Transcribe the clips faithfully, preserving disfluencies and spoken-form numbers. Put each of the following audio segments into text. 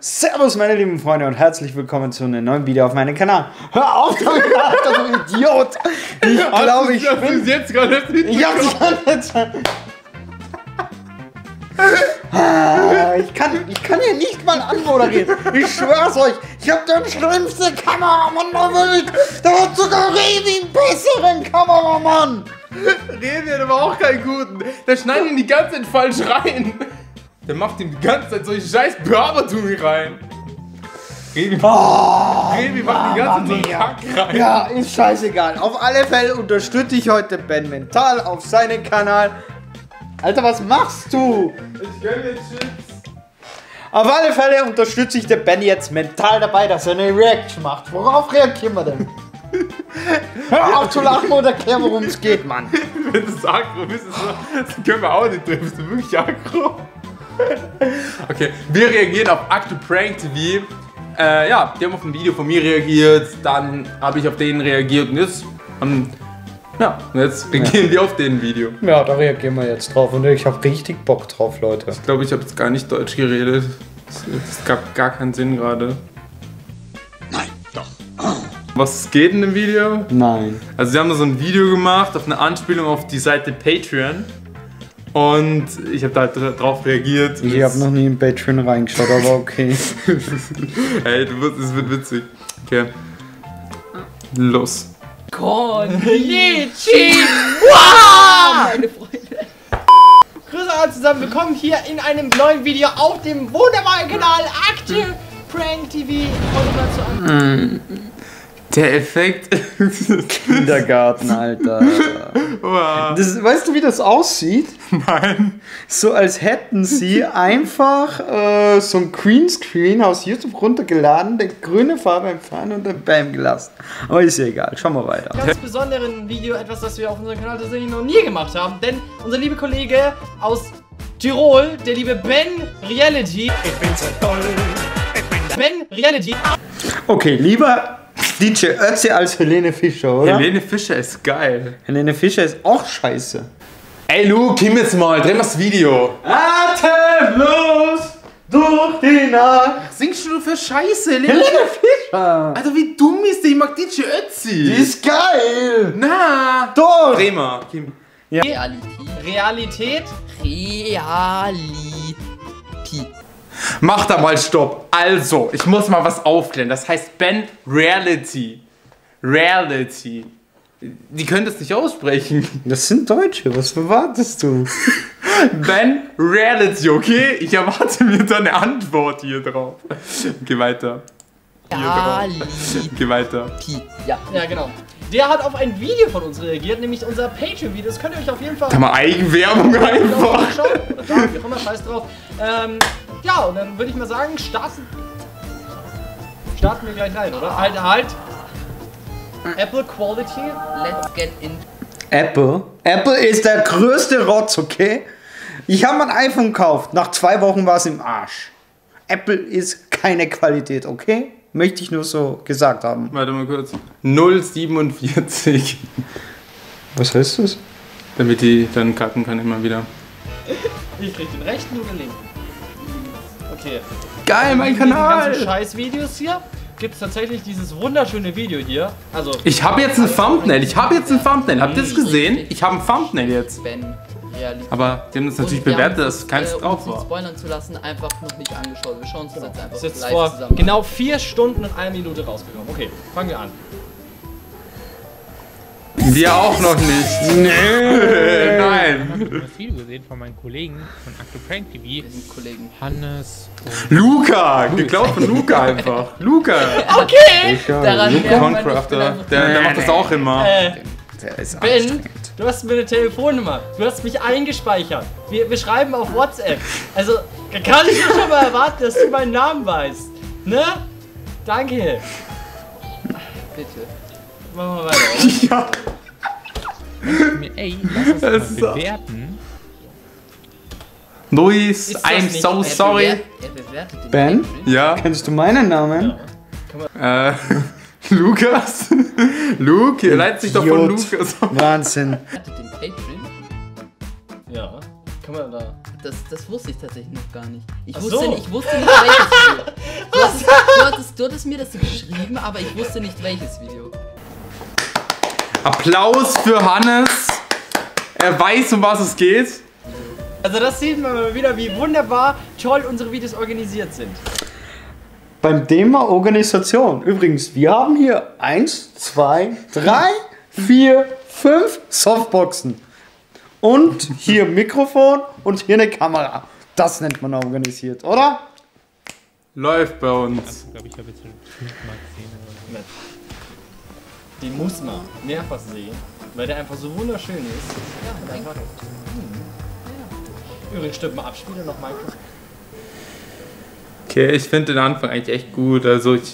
Servus meine lieben Freunde und herzlich willkommen zu einem neuen Video auf meinem Kanal. Hör auf damit, du Idiot! Ich glaube, ich bin... jetzt gerade nicht. Ich hab's gar nicht... Ich kann, ich kann hier nicht mal anmoderieren. Ich schwör's euch. Ich hab den schlimmsten Kameramann der Welt. Der hat sogar Revi einen besseren Kameramann. Revi hat aber auch keinen guten. Der schneidet ihn die ganze Zeit falsch rein. Der macht ihm die ganze Zeit solche scheiß Bearbeitung rein. Revi, Oh, Revi macht die ganze Zeit so Kack rein. Ja, ist scheißegal. Auf alle Fälle unterstütze ich heute Ben mental auf seinen Kanal. Alter, was machst du? Ich gönn jetzt Chips. Auf alle Fälle unterstütze ich den Ben jetzt mental dabei, dass er eine Reaction macht. Worauf reagieren wir denn? Hör auf zu lachen und erklär, worum es geht, Mann. Wenn du es aggro bist, das können wir auch nicht drin. Bist du wirklich aggro? Okay, wir reagieren auf Aktu Prank T V. Äh, ja, die haben auf ein Video von mir reagiert, dann habe ich auf den reagiert und jetzt, um, ja, und jetzt reagieren ja. die auf den Video. Ja, da reagieren wir jetzt drauf und ich habe richtig Bock drauf, Leute. Ich glaube, ich habe jetzt gar nicht Deutsch geredet. Es gab gar keinen Sinn gerade. Nein, doch. Was geht in dem Video? Nein. Also sie haben da so ein Video gemacht auf eine Anspielung auf die Seite Patreon. Und ich habe da halt drauf reagiert. Ich habe noch nie in Patreon reingeschaut, aber okay. Ey, du wirst, es wird witzig. Okay. Los. Konnichiwa! Wow! Meine Freunde. Grüße alle zusammen, willkommen hier in einem neuen Video auf dem wunderbaren Kanal Aktu Prank T V. Heute mal zu an. Der Effekt. Kindergarten, Alter. Wow. Das, weißt du, wie das aussieht? Nein. So als hätten sie einfach äh, so ein Greenscreen aus YouTube runtergeladen, die grüne Farbe entfernt und dann Bam gelassen. Aber ist ja egal, schauen wir weiter. Ganz besonderen Video, etwas, das wir auf unserem Kanal tatsächlich noch nie gemacht haben, denn unser lieber Kollege aus Tirol, der liebe Ben Reality. Ich bin so toll. Ich bin Ben Reality. Okay, lieber D J Ötzi als Helene Fischer, oder? Helene Fischer ist geil. Helene Fischer ist auch scheiße. Ey Luke, komm jetzt mal, dreh mal das Video. Atemlos durch die Nacht. Was singst du für Scheiße, Helene? Helene Fischer. Alter, wie dumm ist die? Ich mag D J Ötzi. Die ist geil. Na. Doch. Dreh mal. Kim. Ja. Realität. Realität. Mach da mal Stopp. Also, ich muss mal was aufklären. Das heißt Ben Reality. Reality. Die können das nicht aussprechen. Das sind Deutsche, was erwartest du? Ben Reality, okay? Ich erwarte mir da eine Antwort hier drauf. Geh weiter. Hier drauf. Geh weiter. Ja, ja, genau. Der hat auf ein Video von uns reagiert, nämlich unser Patreon-Video. Das könnt ihr euch auf jeden Fall... Da mal Eigenwerbung einfach. Schauen. Da, wie auch immer, scheiß drauf. Ähm, ja, und dann würde ich mal sagen, starten... Starten wir gleich rein, oder? Halt, halt. Apple Quality. Let's get in. Apple? Apple ist der größte Rotz, okay? Ich habe mein iPhone gekauft. Nach zwei Wochen war es im Arsch. Apple ist keine Qualität, okay? Möchte ich nur so gesagt haben. Warte mal kurz. null siebenundvierzig. Was heißt das? Damit die dann cutten kann immer wieder. Ich krieg den rechten oder den linken. Okay. Geil, mein Neben diesen Kanal! ganzen Scheiß-Videos hier gibt es tatsächlich dieses wunderschöne Video hier. Also. Ich habe jetzt ein Thumbnail. Ich habe jetzt ein Thumbnail. Habt ihr das gesehen? Ich habe ein Thumbnail jetzt. Ben Reality. Aber die haben das natürlich Und wir bewertet, haben dass uns, keins äh, um drauf uns nicht war. spoilern zu lassen, einfach noch nicht angeschaut. Wir schauen uns das jetzt einfach Ist jetzt live vor zusammen genau vier Stunden und einer Minute rausgekommen. Okay, fangen wir an. Wir auch noch nicht. Nee. Nein. Ich habe das Video gesehen von meinen Kollegen von Aktu Prank T V. an. Kollegen. Hannes und Luca. Geklaut von Luca einfach. Luca. Okay! Daran Luca merkt man, ich bin Concrafter. einfach- Der, der macht das auch immer. Äh, Der ist Ben, anstrengend. du hast mir eine Telefonnummer. Du hast mich eingespeichert. Wir, wir schreiben auf WhatsApp. Also, da kann ich doch schon mal erwarten, dass du meinen Namen weißt. Ne? Danke. Bitte. Machen wir weiter. Ja. mir, ey, lass Das uns ist mal so- bewerten. Luis, Ist das I'm nicht- so Er sorry. bewert- Er bewertet den Ben? Patreon. Ja. Kennst du meinen Namen? Äh, Lukas? Luke? Ihr leitet sich doch von Idiot. Lukas. Wahnsinn. Bewertet den Patreon. Ja. Kann man da. Das, das wusste ich tatsächlich noch gar nicht. Ich, Ach wusste, so. nicht, ich wusste nicht, welches Video. du hattest mir das geschrieben, aber ich wusste nicht welches Video. Applaus für Hannes. Er weiß, um was es geht. Also das sieht man mal wieder, wie wunderbar toll unsere Videos organisiert sind. Beim Thema Organisation. Übrigens, wir haben hier eins, zwei, drei, vier, fünf Softboxen. Und hier Mikrofon und hier eine Kamera. Das nennt man organisiert, oder? Läuft bei uns. Ich glaube, ich habe jetzt schon fünfmal gesehen. Oder so. Den muss man mehrfach sehen, weil der einfach so wunderschön ist. Ja, Einfach, hm. Übrigens stimmt mal abspielen noch Minecraft. Okay, ich finde den Anfang eigentlich echt gut. Also ich.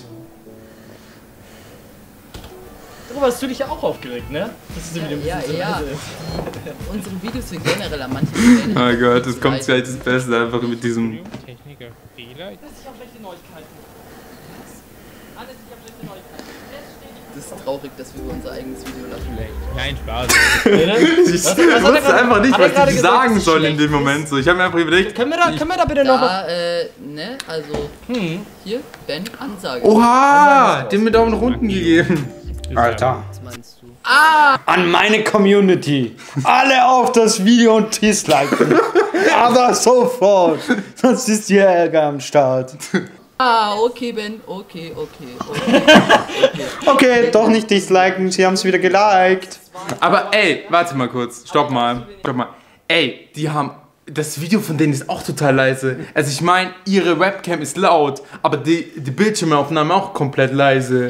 Darüber hast du dich ja auch aufgeregt, ne? Das ist wieder ein Ja, bisschen ja, so ja. leise. Unsere Videos sind generell an manchen Stellen. Oh Gott, das kommt gleich das Beste einfach mit diesem. Techniker Fehler. Ich habe schlechte Neuigkeiten. Alles, ich habe schlechte Neuigkeiten. Das ist traurig, dass wir über unser eigenes Video lachen. Nein, Spaß. Ich Was- was hat er wusste gerade- einfach nicht, hat er was gerade ich gesagt, sagen dass es soll in schlecht dem Moment. So, ich habe mir einfach überlegt. Können wir da, können wir da bitte noch... Da, äh, ne, also, Hm. hier, Ben, Ansage. Oha, dem mit Daumen unten gegeben. Alter. Was meinst du? An meine Community. Alle auf das Video und disliken. Aber sofort. Sonst ist hier Ärger am Start. Ah, okay, Ben, okay, okay, okay. Okay, doch nicht disliken. Sie haben es wieder geliked. Aber ey, warte mal kurz. Stopp mal. Stopp mal. Ey, die haben. Das Video von denen ist auch total leise. Also ich meine, ihre Webcam ist laut, aber die, die Bildschirmaufnahme auch komplett leise.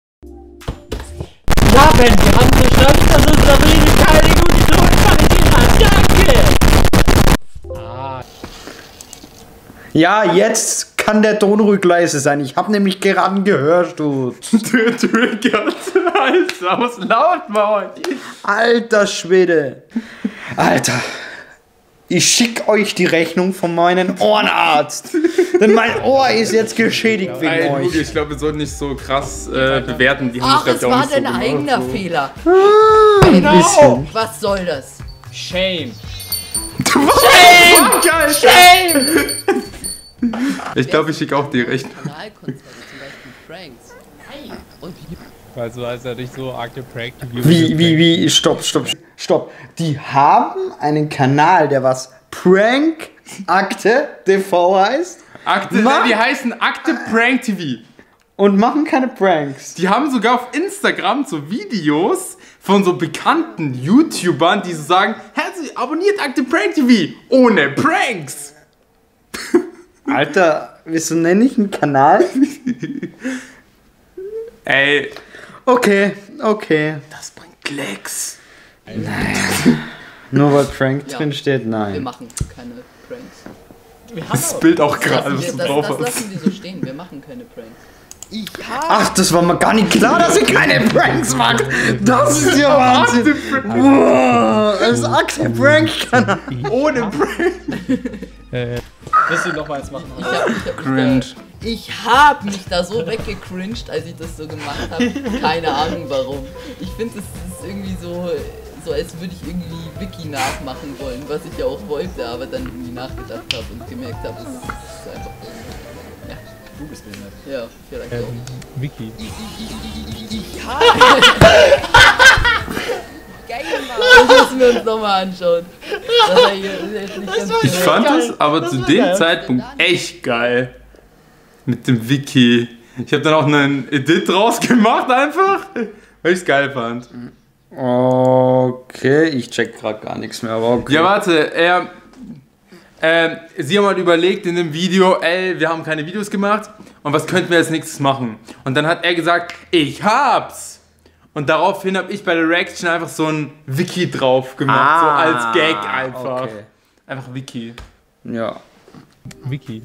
Ja, Ben, wir haben verstanden, dass unser Video keine gute Tonqualität hat. Danke! Ah. Ja, jetzt kann der Ton ruhig leise sein. Ich habe nämlich gerade einen Gehörsturz. Triggert. Alter, was laut bei euch? Alter Schwede. Alter. Ich schick euch die Rechnung von meinem Ohrenarzt. Denn mein Ohr ist jetzt geschädigt wegen Ey, euch. Luke, ich glaube, wir sollten nicht so krass äh, bewerten. Die haben Ach, das, es glaub ich, war auch nicht so dein gemacht, eigener so. Fehler. Ein bisschen. Was soll das? Shame. Geil. Shame! Ich glaube, ich schicke auch die Rechnung. Kanalkonzerte, zum Beispiel Pranks. Und wie Also, als er dich so arg geprankt. Wie, wie, wie, stopp, stopp, stopp. Die haben einen Kanal, der was Prank Akte T V heißt Akte, Ma- die heißen Akte Prank T V. und machen keine Pranks. Die haben sogar auf Instagram so Videos von so bekannten YouTubern, die so sagen, herzlich abonniert Akte Prank T V ohne Pranks. Alter, wieso nenne ich einen Kanal? Ey, Okay, okay. das bringt Klicks. Nur weil Prank Ja. drin steht, wir nein. machen keine Pranks. Wir haben Das aber- Bild auch Das, gerade, lassen was wir, du das, drauf das hast. lassen wir so stehen, wir machen keine Pranks. Ich Ach, das war mir gar nicht klar, dass ihr keine Pranks macht. Das ist ja Wahnsinn. Wow, das ist Akte Prank-Kanal. Ohne Prank. Äh, Willst du noch mal eins machen? Ich hab, ich hab Cringe. Mich da, ich hab mich da so weggecringed, als ich das so gemacht habe. Keine Ahnung warum. Ich finde, es ist irgendwie so, so, als würde ich irgendwie Wiki nachmachen wollen, was ich ja auch wollte, aber dann irgendwie nachgedacht habe und gemerkt habe, es ist einfach. Du bist behindert. Ja, vielleicht ähm, auch. Wiki. Geil, Mann! Das müssen wir uns nochmal anschauen. Das war hier, das ist jetzt nicht ganz Ich korrekt. fand geil. es aber Das zu war dem geil. Zeitpunkt echt geil. Mit dem Wiki. Ich habe dann auch einen Edit draus gemacht einfach, weil ich es geil fand. Okay, ich check gerade gar nichts mehr, aber okay. Ja, warte, er. Ähm, sie haben halt überlegt in dem Video, ey, wir haben keine Videos gemacht und was könnten wir als nächstes machen? Und dann hat er gesagt, ich hab's! Und daraufhin habe ich bei der Reaction einfach so ein Wiki drauf gemacht, so als Gag einfach. Okay. Einfach Wiki. Ja. Wiki.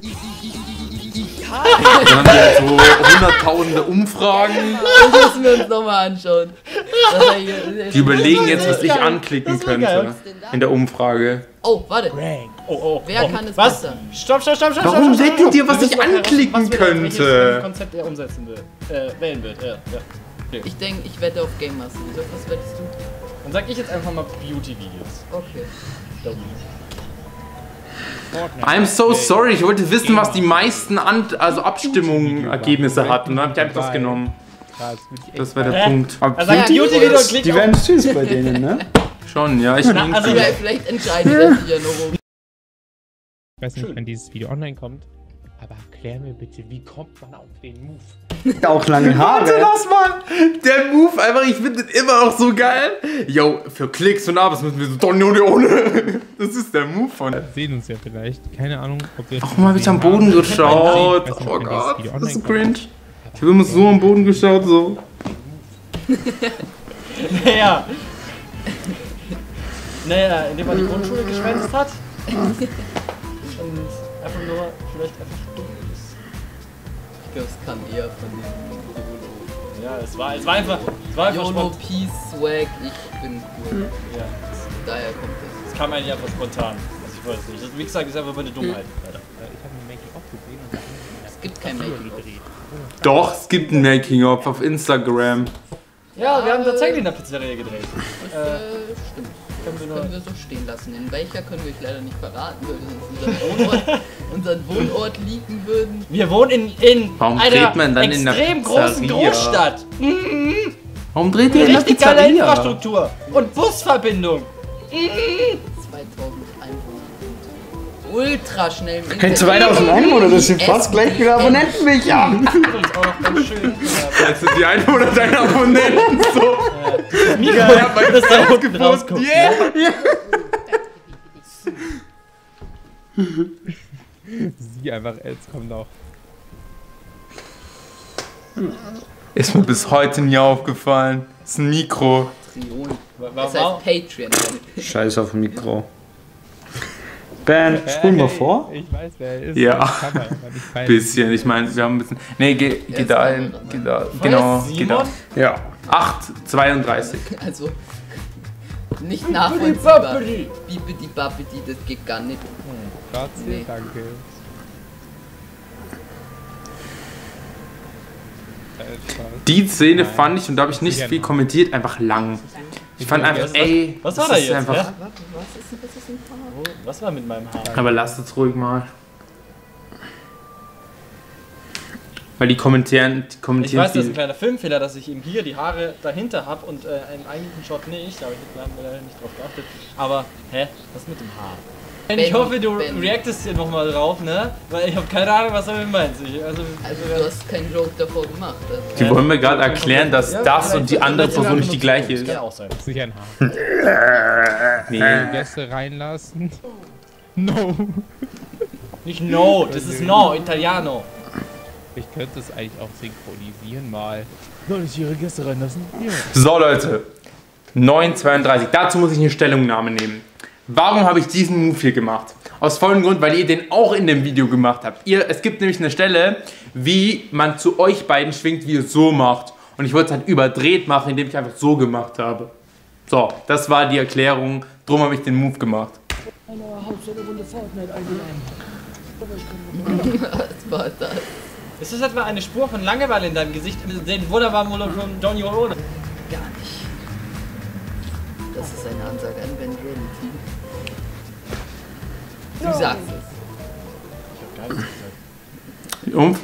Dann haben wir halt so hunderttausende Umfragen. Das müssen wir uns nochmal anschauen. Das war hier, das ist Die überlegen jetzt, was ich geil. anklicken Das war geil. könnte in der Umfrage. Oh, warte. Oh, oh, Wer oh. kann es Was? besser? Stopp, stopp, stopp, stopp, Warum stopp, stopp, seht ihr, was Wir ich müssen noch anklicken heraus- was wir- welches könnte? Konzept er umsetzen will. Äh, wählen wird. Ja, ja. Ich denke, ich wette auf Game Master. Was wettest du? Dann sag ich jetzt einfach mal Beauty-Videos. Okay. Da oben. I'm so sorry, ich wollte wissen, was die meisten An also Abstimmungen, Ergebnisse hatten. Und dann hab ich einfach das genommen. Das war der Hä? Punkt. Aber Also ein YouTube-Video klickt Die auf... werden süß bei denen, ne? schon, ja, ich Na, also, Vielleicht, vielleicht entscheidet er sich ja noch um. Ich weiß nicht, wenn dieses Video online kommt, aber erklär mir bitte, wie kommt man auf den Move? Auch lange Warte, Haare. lass mal! Der Move einfach, ich finde den immer noch so geil. Yo, für Klicks und Abos müssen wir so Donny ohne ohne. Das ist der Move von. Wir sehen uns ja vielleicht. Keine Ahnung, ob wir. Ach, mal hab ich am Boden geschaut. Ich weiß nicht, Oh wenn dieses Gott, Video das online ist kommt. cringe. Ich habe immer so am Boden geschaut, so. Naja. Naja, indem man die Grundschule geschwänzt hat. Und einfach nur vielleicht einfach dumm ist. Ich glaube, es kam eher von dem YOLO. Ja, es war, es war einfach... Es war einfach YOLO, spontan. Peace, Swag, ich bin cool. Ja, Daher kommt das. es kam eigentlich einfach spontan. Also ich weiß nicht. Das, wie gesagt, ist einfach meine Dummheit. Alter. Ich habe ein Making-of gesehen und da haben die Es gibt kein Making-of. gedreht. Doch, es gibt ein Making-of auf Instagram. Ja, wir haben tatsächlich in der Pizzeria gedreht. Das äh, stimmt. Können wir Können nur... wir so stehen lassen. In welcher können wir euch leider nicht verraten, weil wir sonst unseren Wohnort, unseren Wohnort leaken würden. Wir wohnen in, in Warum einer dreht man dann in der extrem großen Pizzeria? Großstadt. Warum dreht ihr in der Richtig geile Pizzeria? Infrastruktur und Busverbindung. zweitausend Einwohner. Ultra schnell im Hey, Internet. zweitausend Einwohner, das sind fast gleich viele Abonnenten wie ich habe. Übrigens auch noch ganz schön. Das sind die Einwohner deiner Abonnenten. So. Mikro, Ja, mein das da Fans unten gefunden. rauskommt. Yeah. Sie einfach, jetzt kommt noch. Ist mir bis heute nie aufgefallen. Das ist ein Mikro. Patreon. Das Warum? heißt Patreon. Scheiß auf dem Mikro. Ben, spul mal vor. Ich weiß, wer er ist. Ja. Das kann man aber nicht fallen. Bisschen, ich meine, wir haben ein bisschen. Nee, geh, geh ist da ein hin. anderer. Geh da. Genau, geh da. Simon? Ja. acht zweiunddreißig. Also nicht nachvollziehbar. Bibidi Babidi, das geht gar nicht. Grazie, Nee. danke. Äh, Spaß. Die Szene Nein. fand ich, und da habe ich nicht viel kommentiert, einfach lang. Ich fand einfach, Was- ey. was das war da ist jetzt, Einfach, hä? Was ist denn, was ist denn Wo- Was war mit meinem Haar? Aber lasst es ruhig mal. Weil die kommentieren, die Ich kommentieren weiß, das ist ein viel. kleiner Filmfehler, dass ich eben hier die Haare dahinter habe und äh, im eigentlichen Shot nicht. Da habe ich jetzt leider nicht drauf geachtet. Aber, hä? Was mit dem Haar? Ich Ben, hoffe, du Ben. reactest hier nochmal drauf, ne? Weil ich habe keine Ahnung, was du damit meinst. Ich, also, Also du hast keinen Joke davor gemacht. Also. Die wollen mir gerade erklären, dass Ja, das vielleicht und die sollte andere man Person das nicht die gleiche benutzen. ist. Kann auch sein. Sicher ein Haar. Nee. Gäste reinlassen. No. Nicht no, das ist no, Italiano. Ich könnte es eigentlich auch synchronisieren mal. Soll ich Ihre Gäste reinlassen? Ja. So Leute, neun zweiunddreißig. Dazu muss ich eine Stellungnahme nehmen. Warum habe ich diesen Move hier gemacht? Aus folgendem Grund, weil ihr den auch in dem Video gemacht habt. Ihr, es gibt nämlich eine Stelle, wie man zu euch beiden schwingt, wie ihr es so macht. Und ich wollte es halt überdreht machen, indem ich einfach so gemacht habe. So, das war die Erklärung. Drum habe ich den Move gemacht. Was war das? Ist das etwa eine Spur von Langeweile in deinem Gesicht? Den wunderbaren Monolog von Don Jorone? Gar nicht. Das ist eine Ansage an Ben Reality. Du sagst es. Und?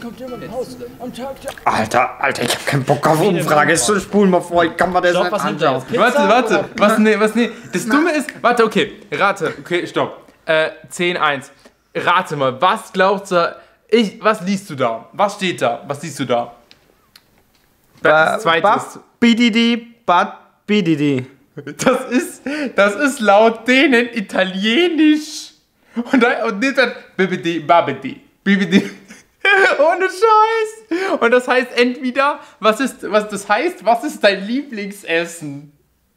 Alter, Alter, ich hab keinen Bock auf Umfrage. So, spul mal vor, ich kann mir das Stopp, nicht was nimmt er anschauen. jetzt? Pizza Warte, warte. oder- Was, nee, was, nee. Das Dumme ist, warte, okay. Rate. Okay, stopp. Äh, zehn eins. Rate mal, was glaubst du, ich, was liest du da? Was steht da? Was siehst du da? Das zweite ist, Bididi, Bad Bididi. das ist, das ist laut denen Italienisch. Und dann, und nicht dann, Bibidi, Babidi, Bibidi. Ohne Scheiß. Und das heißt entweder, was ist, was das heißt, was ist dein Lieblingsessen?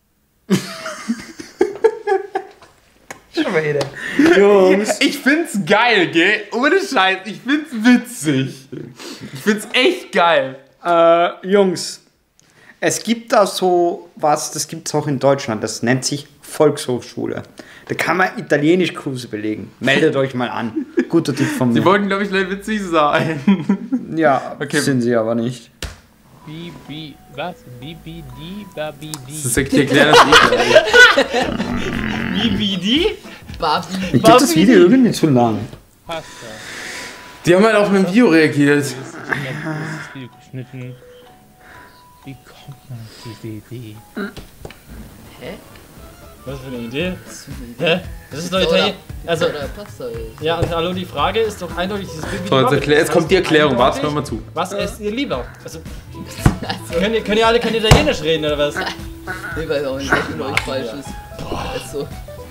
Jungs. Ich find's geil, gell? Ohne Scheiß, ich find's witzig. Ich find's echt geil. Äh, Jungs. Es gibt da so was, das gibt es auch in Deutschland, das nennt sich Volkshochschule. Da kann man Italienischkurse belegen. Meldet euch mal an. Guter Tipp von Sie mir. wollten, glaube ich, leider witzig sein. Ja, Okay. sind sie aber nicht. Bibi, was? Bibi, di, babi, Das di. ist wirklich erklären, das eh gleich. Wie, wie die? Barbie. Ich glaube, das Video irgendwie zu lang. Pasta. Die haben halt auf mein Video reagiert. Das ist immer dieses Video geschnitten. Wie kommt man auf diese Idee? Hä? Was für eine Idee? Das ist eine Idee. Hä? Das ist doch Pizza Italien. oder- Also, Pizza oder Pasta ist. ja, und hallo, die Frage ist doch eindeutig dieses Bild. So, jetzt, erklär, jetzt kommt die Erklärung. Warte, hör mal zu. Was esst ihr lieber? Also, Also, könnt ihr, könnt ihr alle kein Italienisch reden oder was? ich weiß auch nicht, was mit euch falsch ist. Also,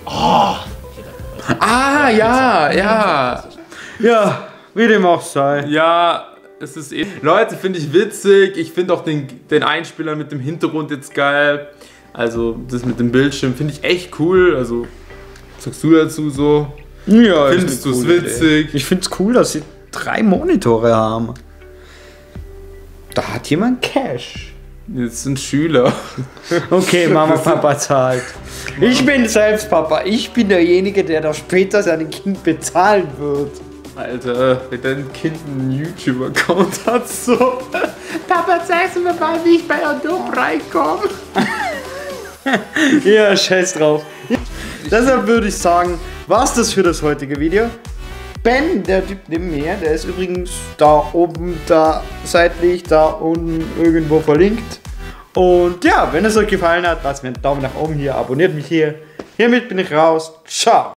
Ah, ja, ja. Ja, wie dem auch sei. Ja, es ist eh. Leute, finde ich witzig. Ich finde auch den, den Einspieler mit dem Hintergrund jetzt geil. Also, das mit dem Bildschirm finde ich echt cool. Also, was sagst du dazu so? Ja, ist Findest eine du es coole witzig? Idee. Ich find's cool, dass sie drei Monitore haben. Da hat jemand Cash. Jetzt sind Schüler. Okay, Mama, Papa zahlt. Ich bin selbst Papa. Ich bin derjenige, der das später seinem Kind bezahlen wird. Alter, wenn dein Kind einen YouTube-Account hat, so. Papa, zeigst du mir mal, wie ich bei Adobe reinkomme? Ja, scheiß drauf. Deshalb würde ich sagen, war's das für das heutige Video. Ben, der Typ neben mir, der ist übrigens da oben, da seitlich, da unten irgendwo verlinkt. Und ja, wenn es euch gefallen hat, lasst mir einen Daumen nach oben hier, abonniert mich hier. Hiermit bin ich raus. Ciao.